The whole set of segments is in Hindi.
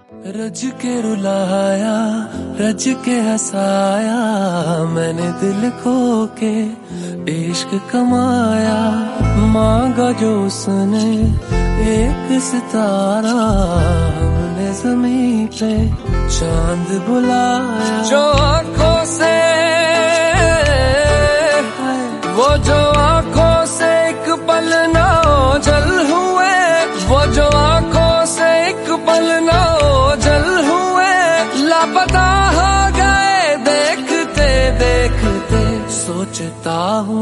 रज के रुलाया, रज के हंसाया, मैंने दिल खो के इश्क कमाया। मांगा जो उसने एक सितारा, हमने ज़मीं पे चांद बुलाया। जो आंखों से, वो जो आंखों से एक पल ना ओझल हुए, वो जो आंखों से एक पल ना ओझल हुए, लापता हो गए देखते देखते। सोचता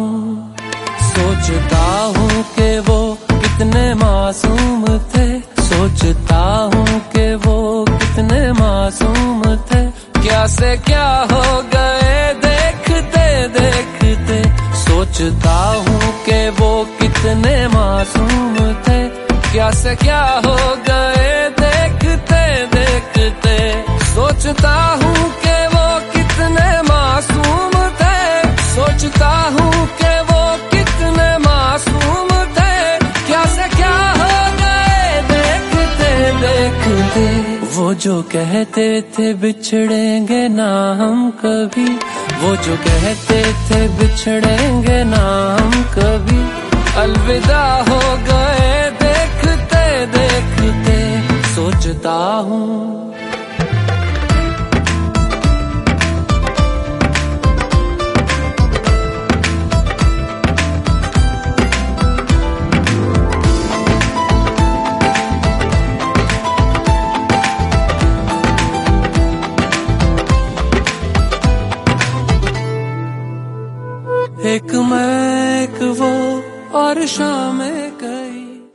हूँ कि वो कितने मासूम थे, सोचता हूँ कि वो कितने मासूम थे। क्या से क्या हो गए देखते देखते। सोचता हूँ कि वो कितने मासूम थे, क्या से क्या हो गए देखते देखते। सोचता हूँ कि वो कितने मासूम थे, सोचता हूँ कि वो कितने मासूम थे। क्या से क्या हो गए देखते देखते। वो जो कहते थे बिछड़ेंगे ना हम कभी, वो जो कहते थे बिछड़ेंगे ना हम कभी, अलविदा हो गए